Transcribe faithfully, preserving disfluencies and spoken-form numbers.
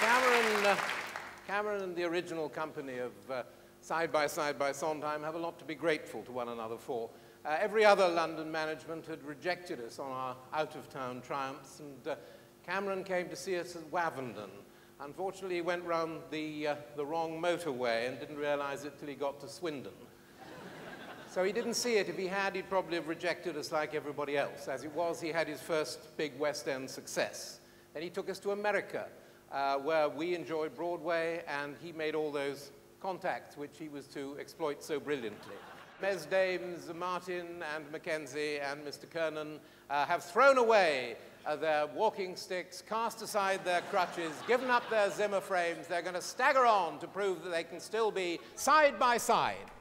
Cameron, uh, Cameron and the original company of uh, Side by Side by Sondheim have a lot to be grateful to one another for. Uh, every other London management had rejected us on our out-of-town triumphs, and uh, Cameron came to see us at Wavendon. Unfortunately, he went round the, uh, the wrong motorway and didn't realize it till he got to Swindon. So he didn't see it. If he had, he'd probably have rejected us like everybody else. As it was, he had his first big West End success. Then he took us to America, uh, where we enjoyed Broadway, and he made all those contacts which he was to exploit so brilliantly. Mesdames, Martin and Mackenzie and Mister Kernan uh, have thrown away uh, their walking sticks, cast aside their crutches, given up their Zimmer frames. They're going to stagger on to prove that they can still be side by side.